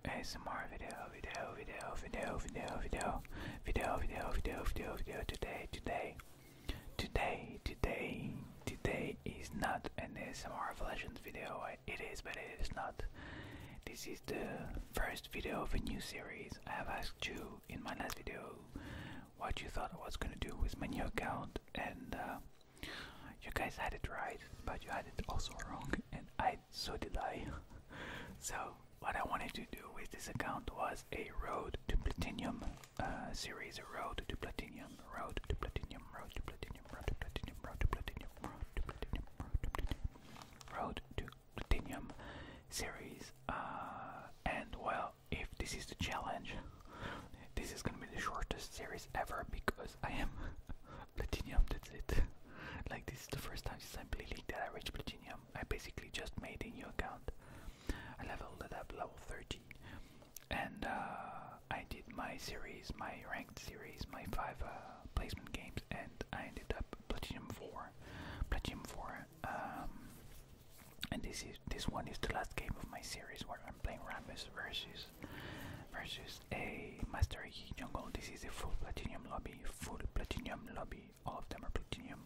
ASMR video today is not an ASMR of Legends video. It is, but it is not. This is the first video of a new series. I have asked you in my last video what you thought I was gonna do with my new account, and you guys had it right, but you had it also wrong, and so did I. So what I wanted to do with this account was a Road to Platinum series, a Road to Platinum, Road to Platinum, Road to Platinum, Road to Platinum, Road to Platinum, Road to Platinum, Road to Platinum, Road to Platinum series. And well, if this is the challenge, this is gonna be the shortest series ever because I am Platinum, that's it. Like, this is the first time since I played League that I reached Platinum. I basically just made a new account. I leveled it up level 30, and I did my series, my ranked series, my 5 placement games, and I ended up Platinum 4. And this one is the last game of my series where I'm playing Rammus versus a Master Yi jungle. This is a full platinum lobby. All of them are platinum.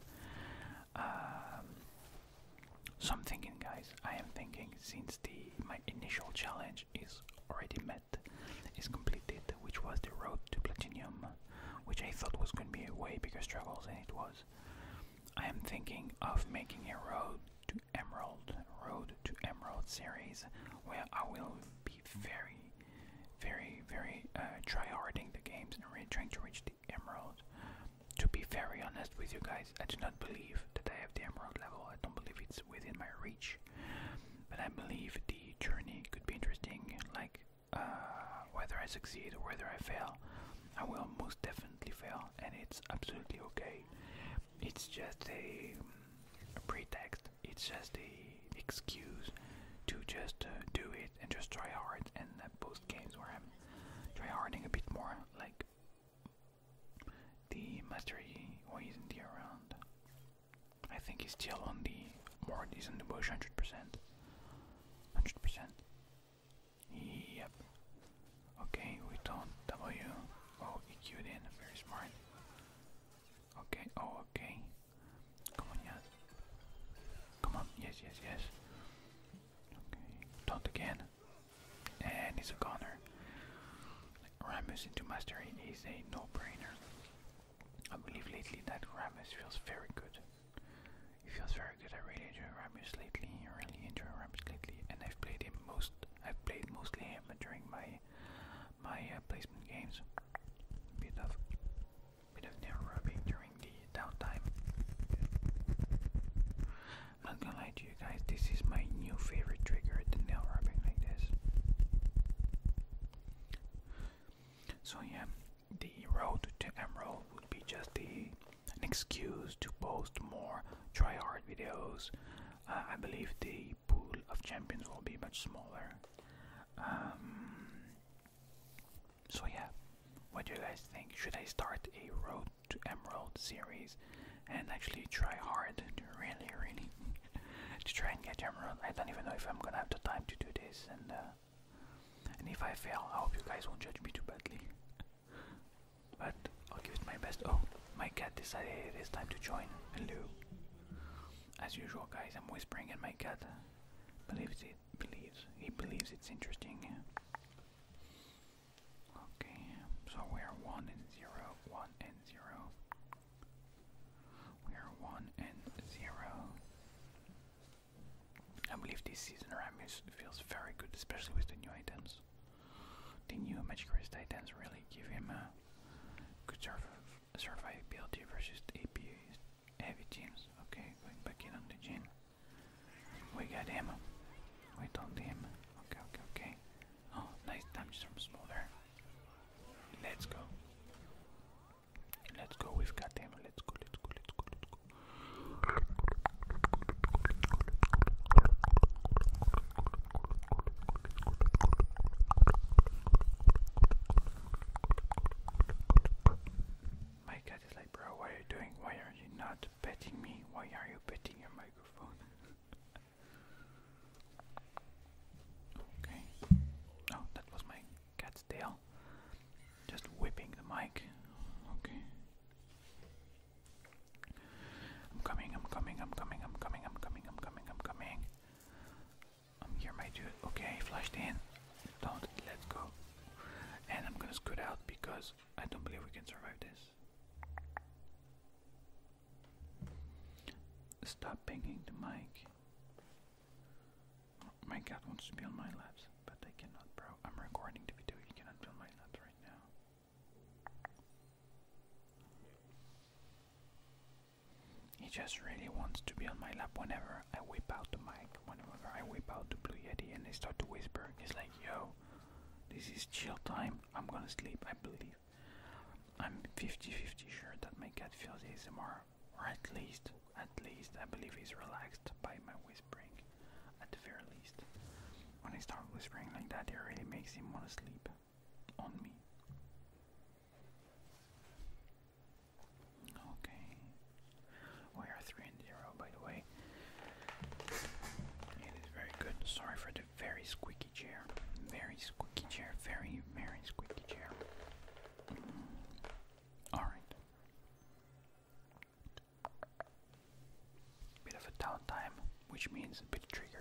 So I'm thinking, guys, I am thinking, since my initial challenge is already met, is completed, which was the Road to Platinum, which I thought was going to be a way bigger struggle than it was. I am thinking of making a Road to Emerald series where I will be very try-harding the games and really trying to reach the Emerald. To be very honest with you guys, I do not believe that I have the Emerald level. I don't believe it's within my reach, but I believe the journey could be interesting. Like, whether I succeed or whether I fail, I will most definitely fail, and it's absolutely okay. It's just a pretext. It's just a excuse to just do it and just try hard, and post games where I'm try-harding a bit more, like the Master Yi, why isn't he around? I think he's still on the Mord, he's in the bush 100%. 100%. Yep. Okay, we don't W. Oh, he queued in, very smart. Okay, oh, okay. Come on, yes. Come on, yes. Okay, don't again. And he's a goner. Rammus into Master Yi is a no-brainer. I believe lately that Rammus feels very good. He feels very good. I really enjoy Rammus lately. And I've played mostly him during my placement games. Bit of nail rubbing during the downtime. I'm not gonna lie to you guys, this is my new favorite trigger, the nail rubbing like this. So yeah, the Road to Emerald would be just an excuse to post more try-hard videos. I believe the pool of champions will be much smaller. So yeah, what do you guys think? Should I start a Road to Emerald series and actually try hard to really to try and get Emerald? I don't even know if I'm gonna have the time to do this, and if I fail, I hope you guys won't judge me too badly. But I'll give it my best. Oh, my cat decided it is time to join. Hello. As usual, guys, I'm whispering, and my cat he believes it's interesting. Okay, so we're 1 and 0, 1 and 0. We're 1 and 0. I believe this season Rammus feels very good, especially with the new items. The new Magic Wrist items really give him a good survivability versus AP heavy teams. Okay, going back in on the Jin. We got him. We told him. Okay. Oh, nice damage from Smolder. Let's go. We've got him. Let's go. My cat is like, bro, what are you doing? Why are you not petting me? because I don't believe we can survive this. Stop pinging the mic. My cat wants to be on my laps, but I cannot, bro. I'm recording the video, you cannot be on my laps right now. He just really wants to be on my lap whenever I whip out the mic, whenever I whip out the Blue Yeti and they start to whisper. He's like, yo, this is chill time, I'm gonna sleep, I believe. I'm 50-50 sure that my cat feels ASMR, or at least, I believe he's relaxed by my whispering, at the very least. When I start whispering like that, it really makes him want to sleep on me. Okay. We are 3-0, by the way. It is very good. Sorry for the very squeaky chair. Very squeaky chair. Very, very squeaky chair. Alright. Bit of a downtime, which means a bit of triggers.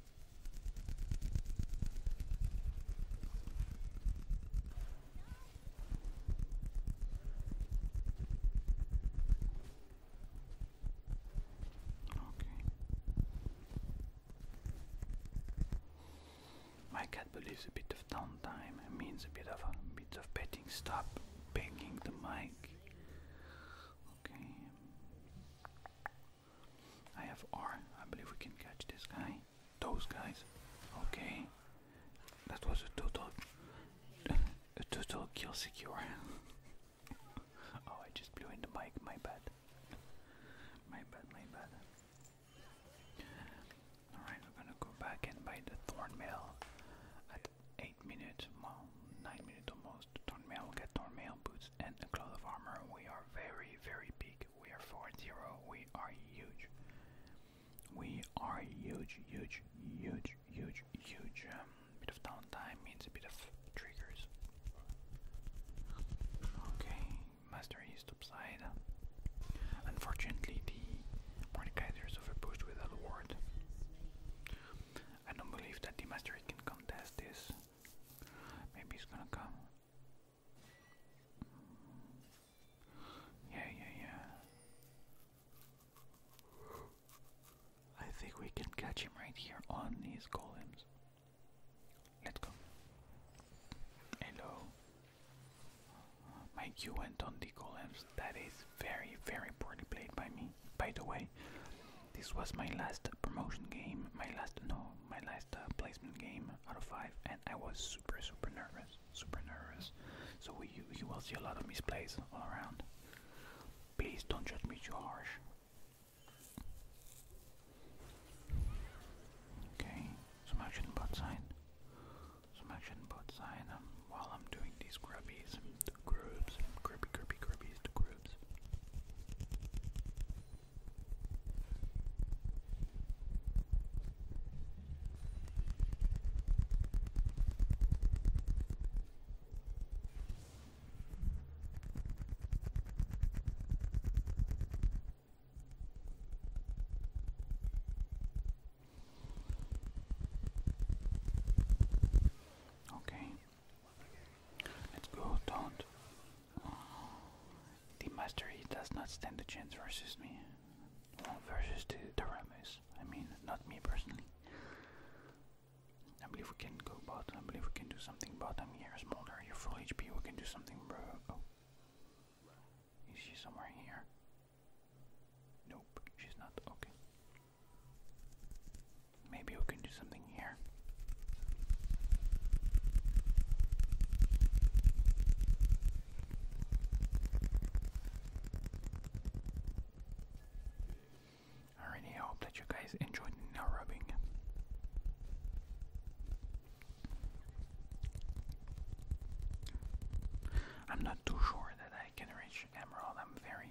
My cat believes a bit of downtime means a bit of petting. Stop banging the mic. Okay. I have R. I believe we can catch this guy. Those guys. Okay. That was a total kill secure. Oh, I just blew in the mic. My bad. My bad. Alright, we're gonna go back and buy the thornmail. 8 minutes, well, 9 minutes almost. Thornmail, we'll get thornmail boots and a cloth of armor. We are very, very big. We are 4-0. We are huge. We are huge. Bit of downtime means a bit of triggers. Okay, Master East upside. Unfortunately, the Mordekaiser's overpushed without a ward. I don't believe that the Master East can contest this. Maybe he's gonna come. Yeah. I think we can catch him right here on these golems. Let's go. Hello. My Q went on the golems. That is very, very poorly played by me. By the way, this was my last promotion game, my last placement game out of 5, and I was super nervous. So you will see a lot of misplays all around. Please don't judge me too harsh. Okay, some action bot side. While I'm doing these grubbies, the grubs, grubbies, the grubs. Okay, let's go. Don't. The Master, he does not stand a chance versus me. Well, versus the Ramus. I mean, not me personally. I believe we can go bot. I believe we can do something bottom here. Smolder, you're full HP. We can do something, bro. Oh. Is she somewhere here? Nope, she's not. Okay. Maybe we can do something here. I really hope that you guys enjoyed the rubbing. I'm not too sure that I can reach Emerald. I'm very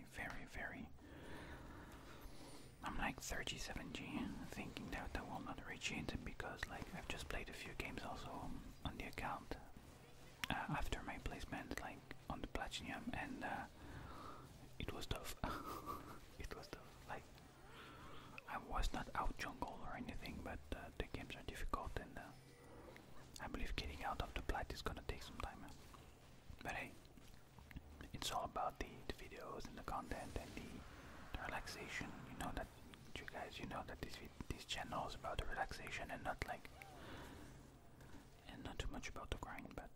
I'm like 37G, thinking that I will not reach it because like I've just played a few games also on the account after my placement, like on the Platinum, and it was tough. It was tough. Like I was not out jungle or anything, but the games are difficult, and I believe getting out of the plat is gonna take some time. But hey, it's all about the videos and the content and the relaxation. You know that, you guys, you know that this channel is about the relaxation and not like, and not too much about the grind. But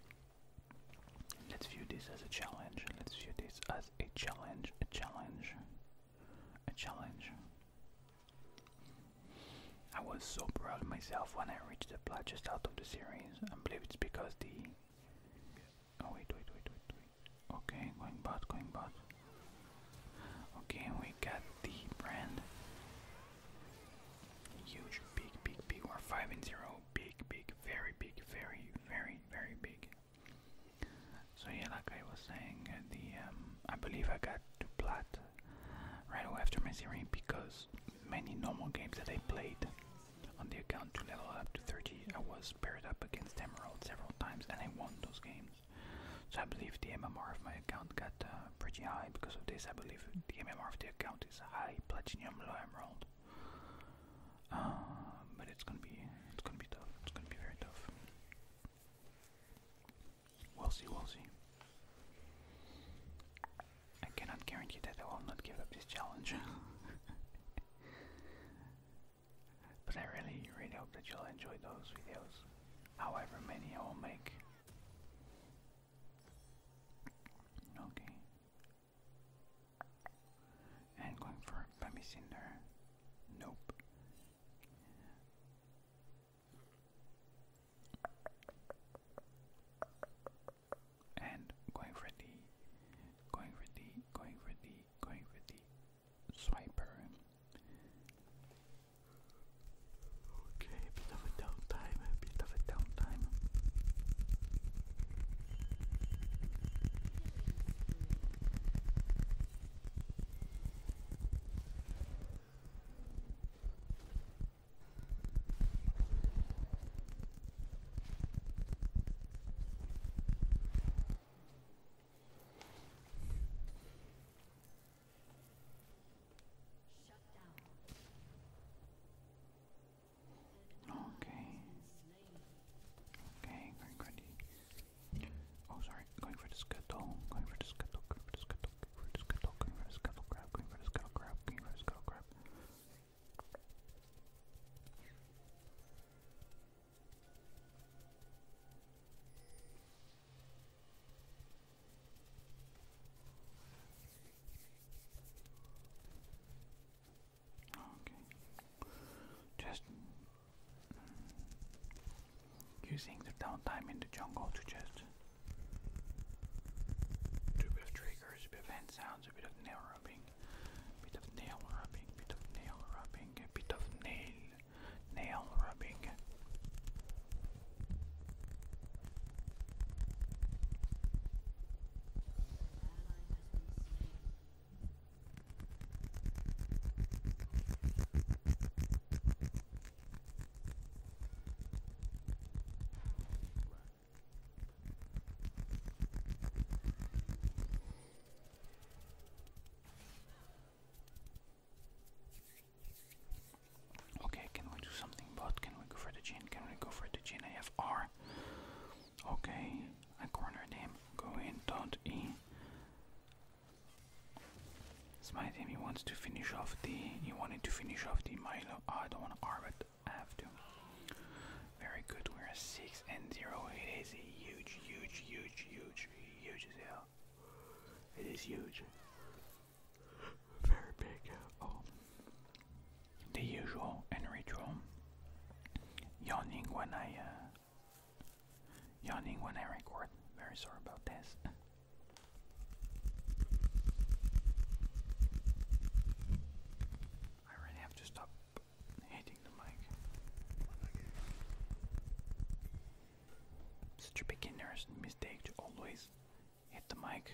let's view this as a challenge. Let's view this as a challenge. A challenge. A challenge. I was so proud of myself when I reached the plat just out of the series. I believe it's because the... Oh, wait. Okay, going bot. Okay, and we got the brand. Huge, big. We're 5-0. Big, very big, very big. So yeah, like I was saying, I believe I got to plat right away after my series because many normal games that I played on the account to level up to 30, I was paired up against Emerald several times and I won those games. So I believe the MMR of my account got pretty high because of this. I believe the MMR of the account is high platinum, low emerald. But it's gonna be tough. It's gonna be very tough. We'll see. I cannot guarantee that I will not give up this challenge. But I really hope that you'll enjoy those videos, however many I will make. Okay. And going for Bambi Cinder. Nope. And going for the swiper. Okay, a bit of a downtime. Using the downtime in the jungle to just do a bit of triggers, a bit of hand sounds, a bit of nail rubbing, a bit of nail rubbing. Can we go for the Jin? I have R. Okay, I cornered him. Go in, don't E. Smite him. He wanted to finish off the Milo. Oh, I don't want to R, but I have to. Very good. We're 6-0. It is a huge as hell. It is huge. Very big. Oh. The usual and ritual. Yawning when I record. Very sorry about this. I really have to stop hitting the mic. Such a beginner's mistake to always hit the mic.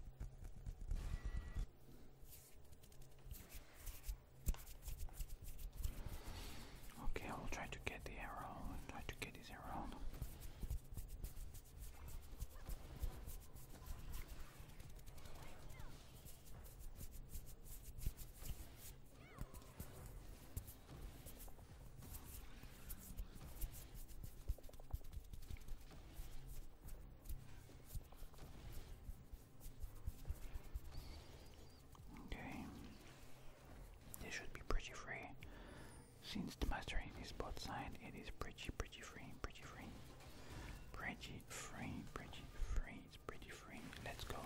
Okay, I will try to get the arrow. Try to get his arrow. Since the mastery is both side, it is pretty free. It's pretty free. Let's go.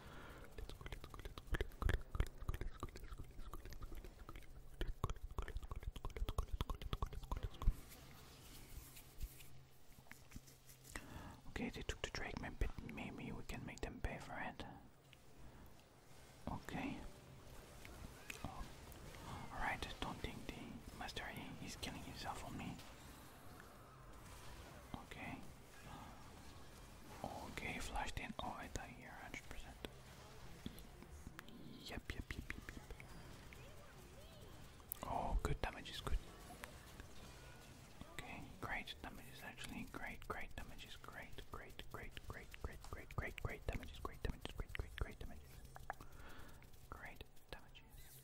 Okay, they took the Drake, but maybe we can make them pay for it. Okay. Oh. Alright, don't think the master is killing himself on me. Okay. Okay, flashed in. Oh, I die here 100%. Yep. Oh, good damage is good. Okay, great damage is actually great damage is great damage is great damage is great damage is great damages.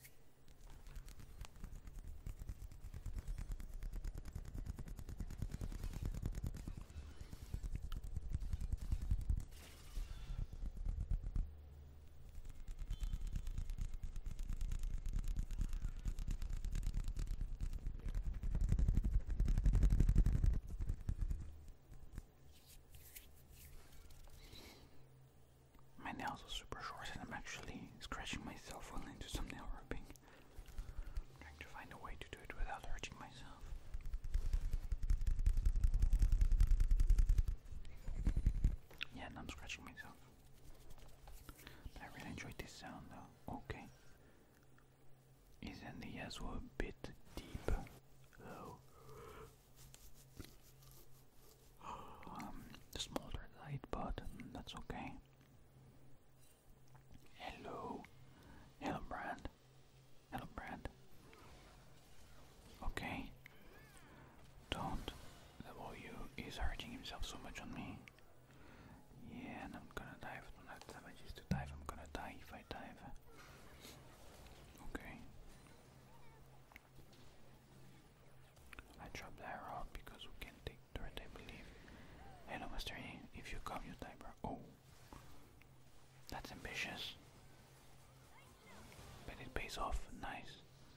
My nails are super short and I'm actually scratching myself while into some nail rubbing. I'm trying to find a way to do it without hurting myself. Yeah, and I'm scratching myself. But I really enjoyed this sound though. Okay. Isn't the Yasuo a bit deep? Though? Smolder died, but that's okay. Hello Brand. Okay. Don't. W is hurting himself so much on me. Yeah, and I'm gonna dive. I don't have damages to dive. I'm gonna die if I dive. Okay. I dropped the arrow because we can take turret, I believe. Hello, Master E. If you come, you die, bro. Oh. That's ambitious. But it pays off. Nice.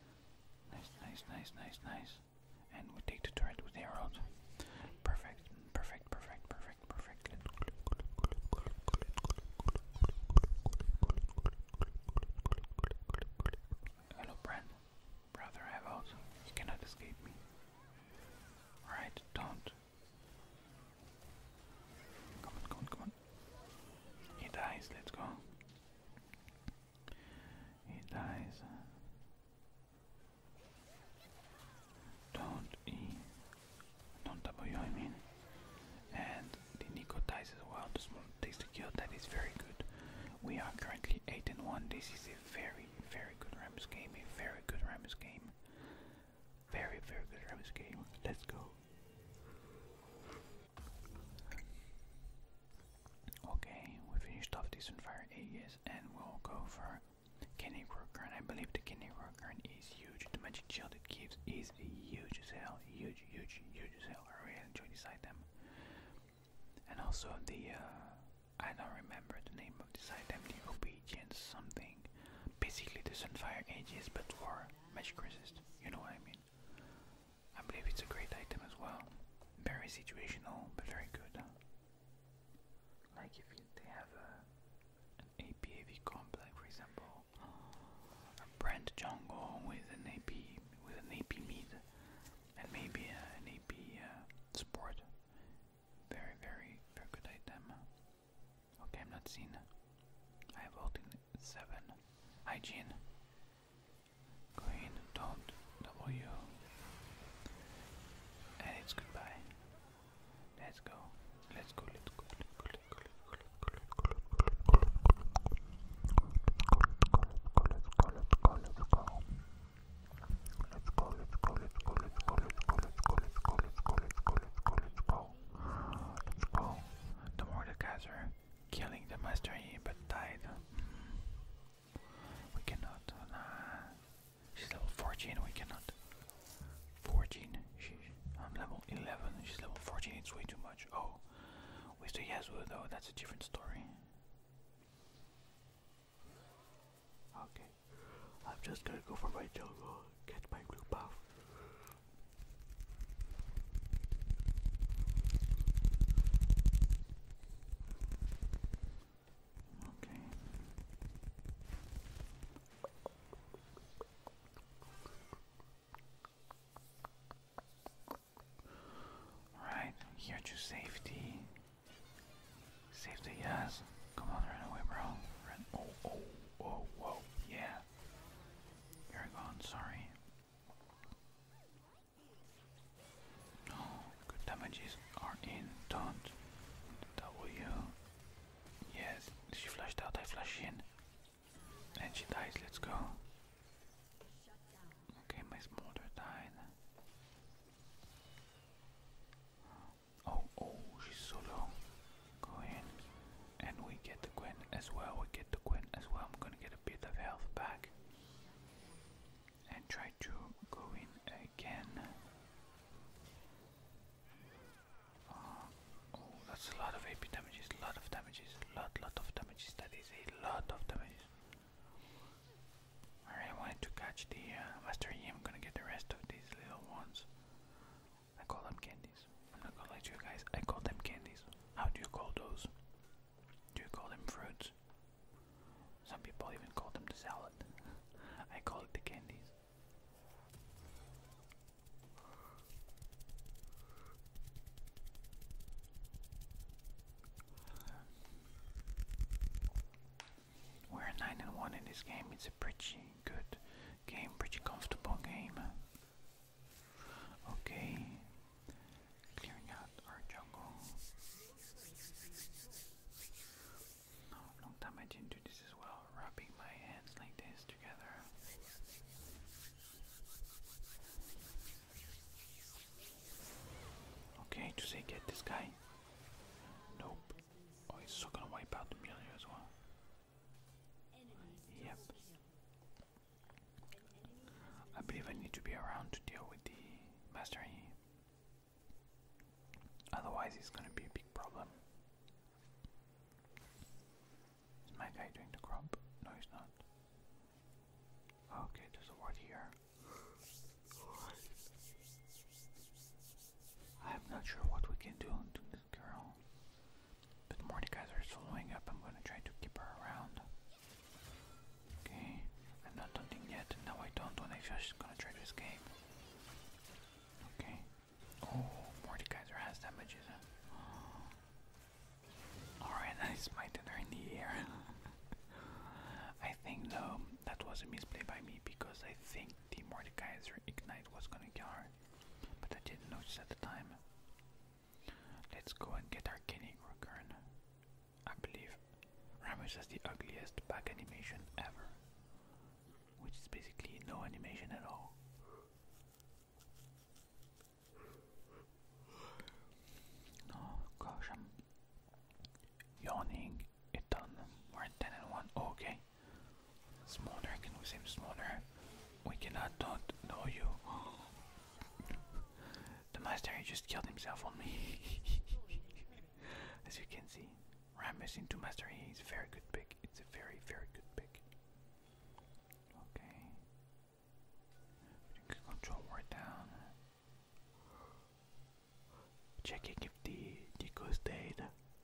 And we take the turret with the arrow. Perfect. Hello, Brand. Brother, I have out. You cannot escape me. Alright, don't. Come on. He dies, let's go. He dies. Don't E. Don't W, I mean. And the Nico dies as well. The small takes the kill. That is very good. We are currently 8-1. This is a very good Rammus game. A very good Rammus game. Very good Rammus game. Let's go. Okay, we finished off the Sunfire Aegis and we'll go for Kenny Croker, and I believe the Kenny Croker is huge. The magic shield it gives is huge as hell. Huge as hell. I really enjoy this item. And also the, I don't remember the name of this item, the Obedience something. Basically the Sunfire Aegis, but for magic resist. You know what I mean? I believe it's a great item as well. Very situational, but very good. Like if they have an AP/AV comp, like for example, a Brand jungle with an AP mid, and maybe an AP support. Very good item. Okay, I'm not seen. I have ult in 7. Hygiene. Go in, don't W. And it's goodbye. Let's go. The Mordekaiser killing the Master E but died. We cannot. She's level 14, we cannot. 14. I'm level 11, she's level 14, it's way too much. Oh, with the Yasuo though, that's a different story. Okay, I'm just gonna go for my jungle, get my blue buff. the yes. Come on, run away, bro. Run. Oh, oh, oh, whoa. Yeah. You're gone, sorry. Oh, good damages are in. Don't. W. Yes. She flashed out, I flash in. And she dies, let's go. Okay, my smolder died. Oh, oh, she's so low. Go in. And we get the Gwen as well. We get the Gwen as well. I'm gonna get a bit of health back. And try to go in again. Oh, that's a lot of AP damages. Lot of damages. Lot of damages. That is a lot of damages. Alright, I wanted to catch the Master Yi. I'm gonna get the rest of these little ones. I call them candies. I'm not gonna lie to you guys. I call them candies. How do you call those? Do you call them fruits? Some people even call them the salad. I call it the candies. We're 9-1 in this game. It's a pretty good game, pretty comfortable game. Okay, clearing out our jungle. Long time I didn't do this as well, rubbing my hands like this together. Okay, to say get this guy. Nope. Oh, he's so gonna wipe out the Amelia as well. Yep. I believe I need to be around to deal with the Master Yi. Otherwise it's gonna be a big problem. Is my guy doing the crop? No, he's not. Okay, there's a ward here. I'm not sure what we can do to this girl. But Mordekaiser is following up. I'm gonna try to keep her around. Okay, I'm not hunting yet. Now I don't when I feel she's gonna try to escape. Okay. Oh, Mordekaiser has damages. Alright, I smited her in the air. I think though that was a misplay by me because I think the Mordekaiser ignite was gonna kill her. But I didn't notice at the time. Let's go and get our Kenny Rugurn. I believe Ramus has the ugliest back animation ever, which is basically no animation at all. Oh gosh, I'm yawning. It's done. We're at 10-1. Oh, okay. Smolder, can we save Smolder? We cannot, don't know you. The Master just killed himself on me. As you can see, Ramus into Master Yi is a very good pick. It's a very, very good pick. Okay. We can control ward down. Checking if the Deco stayed.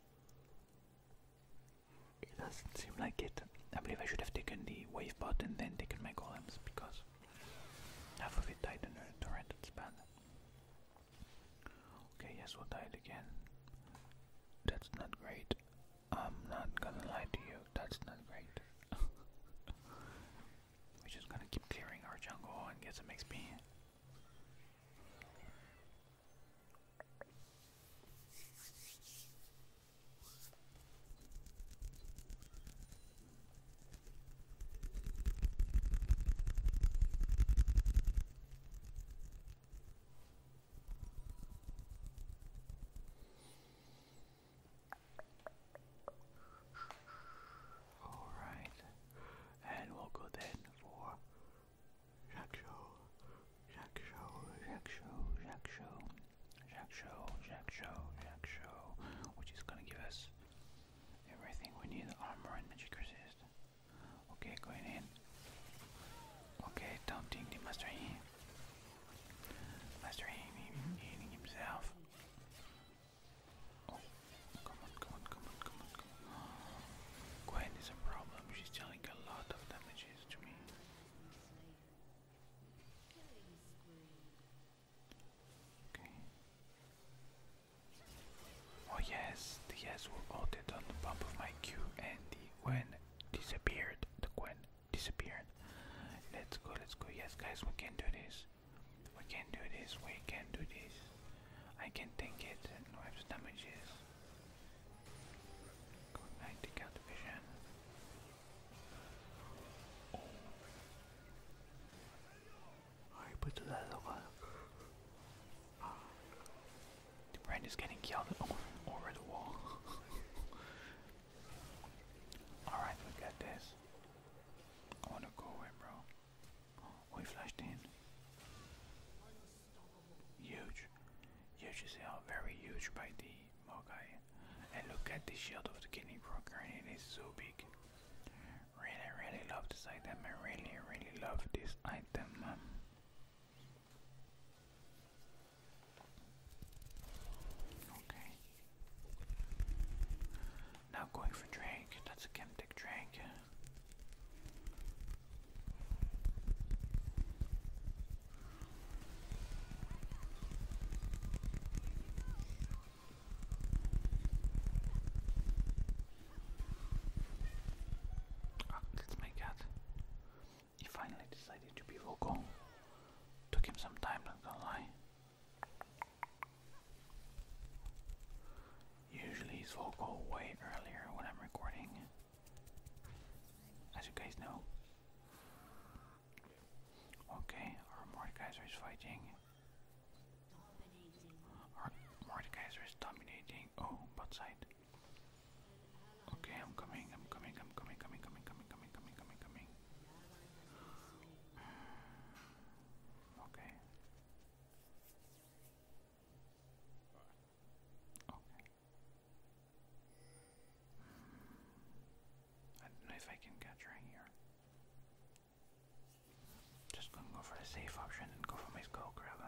It doesn't seem like it. I believe I should have taken the wave bot and then taken my golems because half of it died under the turret. That's bad. Okay, yes, we'll die again. That's not great. I'm not gonna lie to you. That's not great. We're just gonna keep clearing our jungle and get some XP. Which is gonna give us everything we need, armor and magic resist. Okay, going in. Okay, taunting the Master Yi. Master Yi healing himself. Oh, come on, come on, come on, come on, come on. Gwen is a problem. She's dealing a lot of damages to me. Okay. Oh yes, the yes, we ulted on the bump of my Q and the Gwen disappeared. The Gwen disappeared. Let's go, let's go. Yes, guys, we can do this. We can do this, we can do this. I can tank it and wipe the damages. Go, I take out the vision. Oh. I put that over. The brand is getting killed over the wall. Alright, we got this. I wanna go away, bro. Oh, he flashed in. Huge. Huge is very huge by the Mogai. And look at the shield of the kidney broker, and it is so big. Really, really love this item. I really, really love this item. Okay. Now going for Drake. That's a Chemtech Drake. That's my cat. He finally decided to be vocal. Took him some time, not gonna lie. Usually he's vocal way earlier when I'm recording, as you guys know. Okay, our Mordekaiser is fighting. Our Mordekaiser is dominating. Oh, bot side. Okay, I'm coming, I'm coming, I'm coming, coming, coming, coming, coming, coming, coming, coming. Okay. Okay. I don't know if I can catch her here. Just gonna go for the safe option and go for my skull grabber.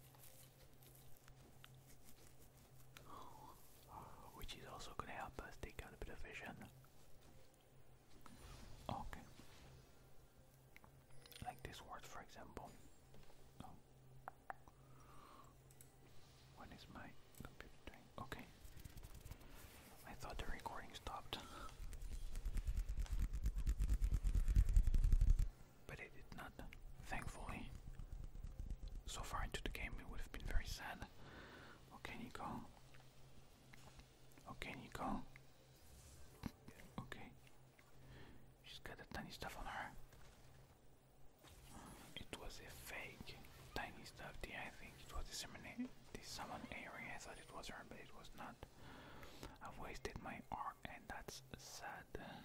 Which is also gonna help us take out a bit of vision. Okay. Like this word, for example. Oh. What is my computer doing? Okay. I thought the recording stopped. But it did not, thankfully. So far into the game it would have been very sad. Okay, Nico. Okay, Nico. Okay. She's got the tiny stuff on her. It was a fake tiny stuff. I think it was the summon area. I thought it was her, but it was not. I've wasted my R, and that's sad.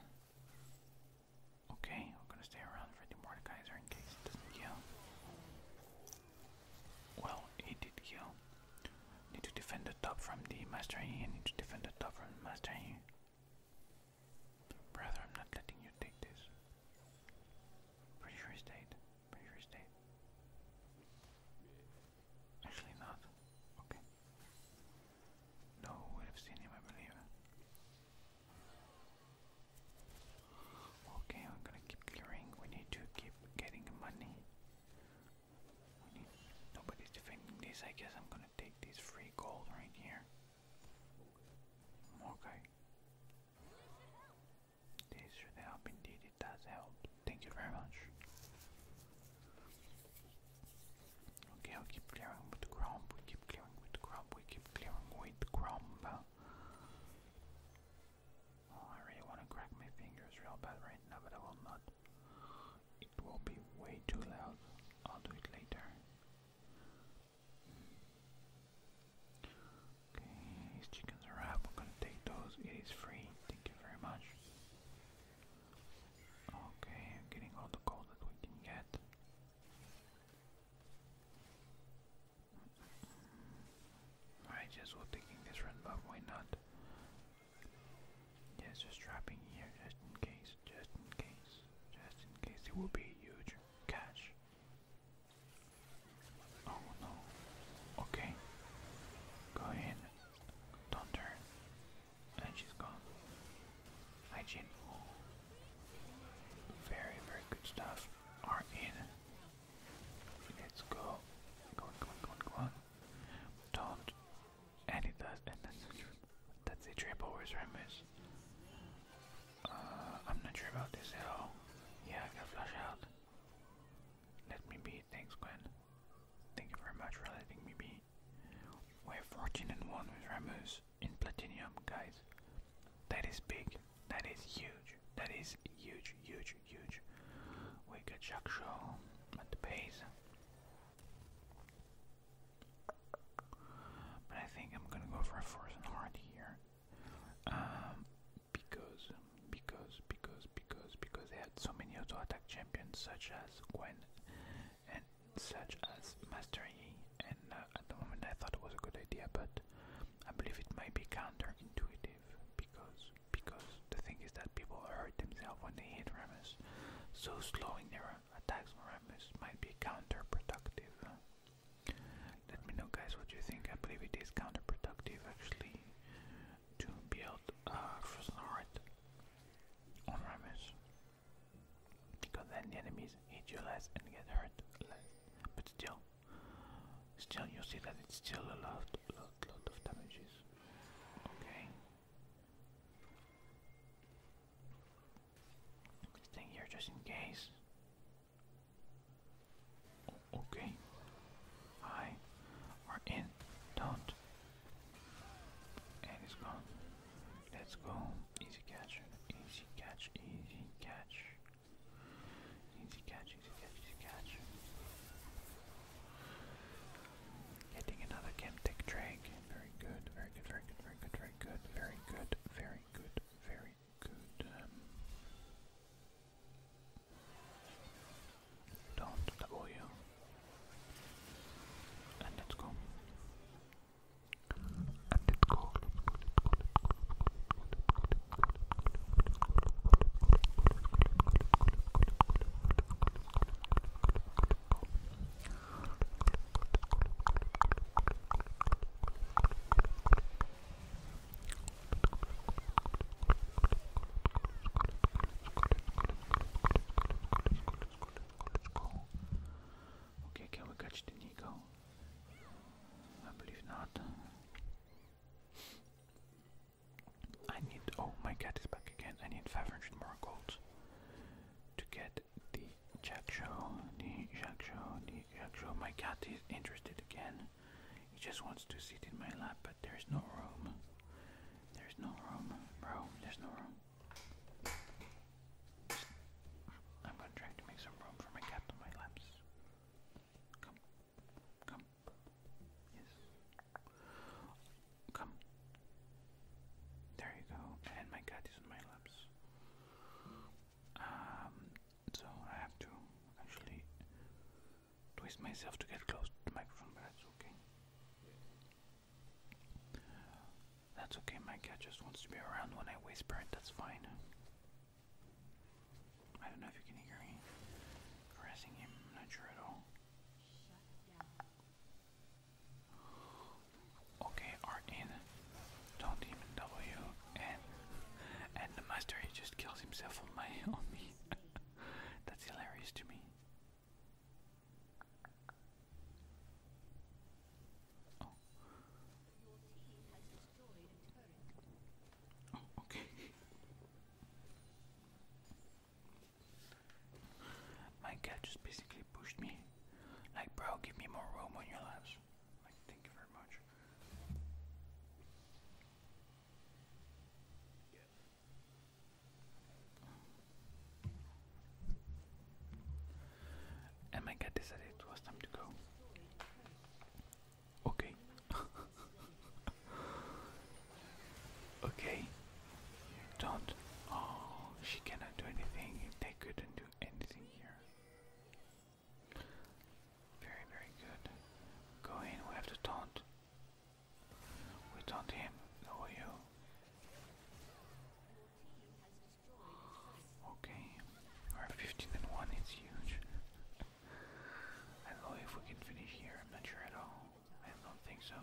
Okay, I'm gonna stay around for the Mordekaiser in case it doesn't kill. Well, it did kill. Need to defend the top from the Master E. I need to defend the top from the Master E. Brother, I'm not letting you take this. Pretty sure he stayed. Pretty sure he stayed. Actually not. Okay. No, would have seen him, I believe. Okay, I'm gonna keep clearing. We need to keep getting money. Nobody's defending this. I guess I'm gonna take this free gold right here. Okay. This should help indeed. It does help. Thank you very much. Okay, I'll keep clearing with the grump. We keep clearing with the grump. We keep clearing with the grump. Oh, I really want to crack my fingers real bad right now, but I will not. It will be way too loud. I'll do it later. Okay, these chickens are up. I'm gonna take those. It is free. Thank you very much. Okay, I'm getting all the gold that we can get. Alright, just we're taking this run, but why not? Yes, just trapping here, just in case, just in case, just in case. It will be a huge catch. Oh no. Okay. Go in. Don't turn. And she's gone. Hygiene. Very, very good stuff. Are in. Let's go. Go on, go on, go on, go on. Don't. And it does. And that's a triple. people with Remus. I'm not sure about this at all. Yeah, I got flash out. Let me be. Thanks, Gwen. Thank you very much for letting me be. We're 14 and 1 with Remus in Platinum, guys. That is big. That is huge. That is huge, huge, huge. We got Jacques Shaw at the base. But I think I'm gonna go for a Force and Heart here. Because they had so many auto attack champions such as Gwen and such as Master Yi, and at the moment I thought it was a good idea, but I believe it might be counterintuitive because the thing is that people hurt themselves when they hit Remus, so slowing their attacks on Remus might be counterproductive. Let me know, guys, what you think. I believe it is counterproductive actually to build Frozen Heart on Remus, because then the enemies hit you less and get hurt less. But still you'll see that it's still a lot of damages. Okay. Staying here just in case. Okay. Hi. We're in. Don't. And it's gone. Let's go. Easy catch. Easy catch. Easy catch. Easy catch. Easy catch. Easy catch. Getting another Chemtech drag. Very good. Very good. Very good. Very good. Very good. Very good. Very good. Very good. Don't double you. And let's go. And let's go. Okay, can we catch the Nico? I believe not. I need, oh, my cat is back again. I need 500 more gold to get the Jack Show. My cat is interested again. He just wants to sit in my lap, but there's no room. There's no room, bro. There's no room. I'm gonna try to make some room for my cat on my laps. Come. Come. Yes. Come. There you go. And my cat is on my laps. So I have to actually twist myself to get close to the microphone, but that's okay. That's okay, my cat just wants to be around when I whisper, and that's fine. I don't know if you can hear me caressing him, I'm not sure at all. Okay, R in. Don't even W, and the master, he just kills himself on me. That's hilarious to me. Oh. Oh, okay. My cat just basically pushed me. Like, bro, give me more room on your laps. Like, thank you very much. And my cat decided it was time to go. Okay. Okay. Don't. Oh, she cannot do anything. They couldn't do anything here. Very, very good. Go in. We have to taunt. We taunt him. How are you? Okay. We're 15 and 1. It's huge. I don't know if we can finish here. I'm not sure at all. I don't think so.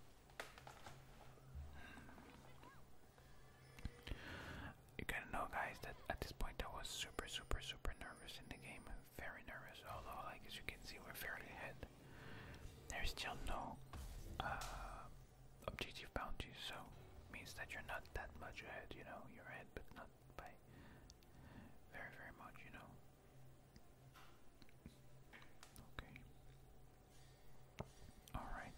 You gotta know, guys, that at this point I was super nervous in the game. Very nervous. Although, like, as you can see, we're fairly ahead. There's still no objective bounties, so means that you're not that much ahead, you know. You're ahead, but not by very, very much, you know. Okay. Alright.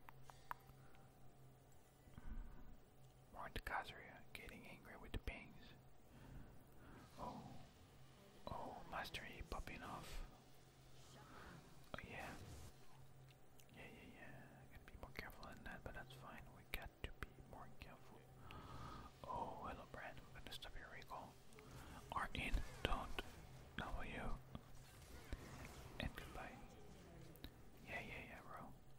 More into Kazuya, getting angry with the pings. Oh. Oh, Mastery popping off. Oh, yeah. Yeah. Gotta be more careful in that, but that's fine. We got to be more careful. Oh, hello, Brand. I'm gonna stop your recall. Are in, don't. W. And goodbye. Yeah, bro.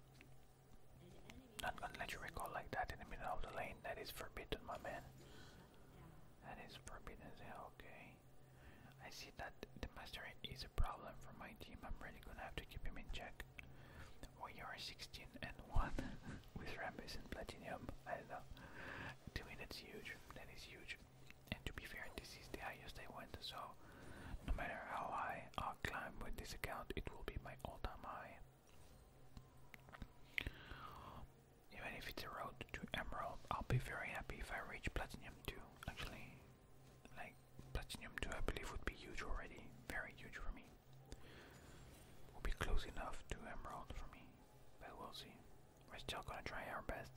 Not gonna let you recall like that in the middle of the lane. That is forbidden, my man. That is forbidden as hell, okay. I see that the master is a problem for my team. I'm really gonna have to keep him in check. We are 16 and 1 with Rambus and Platinum. I don't know. To me that's huge. That is huge. And to be fair, this is the highest I went, so no matter how high I'll climb with this account, it will be my all-time high. Even if it's a road to Emerald, I'll be very happy if I reach Platinum 2. Actually, like, Platinum 2 I believe would be huge already. Very huge for me. Will be close enough to Emerald for me. But we'll see. We're still gonna try our best.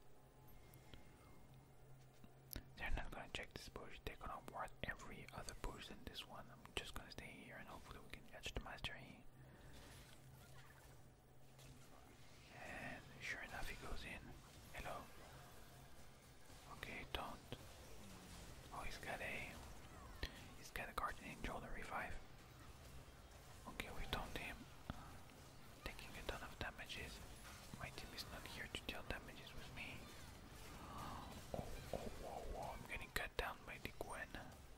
They're not gonna check this bush. They're gonna ward every other bush than this one. I'm just gonna stay here and hopefully we can catch the mastery. And sure enough, he goes in. Hello. Okay, don't. Oh, he's got a guardian angel to revive. Okay, we taunted him. Taking a ton of damages. My team is not here to deal damages with me. Oh, I'm getting cut down by the Gwen.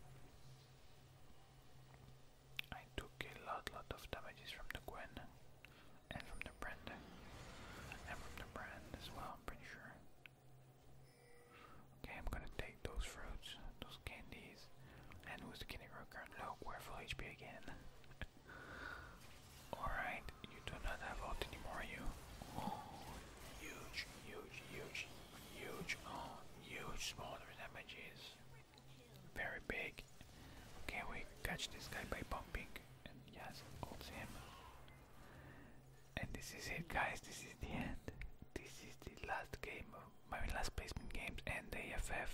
I took a lot of damages from the Gwen. And from the Brand. And from the Brand as well, I'm pretty sure. Okay, I'm gonna take those fruits, those candies. And who's the candy rocker? Low, we're full HP again. Alright, you do not have ult anymore, you. Oh, huge. Oh, huge smaller damages. Very big. Okay, we catch this guy by bumping. And yes, ults him. And this is it, guys. This is the end. This is the last game of my last placement games and the FF.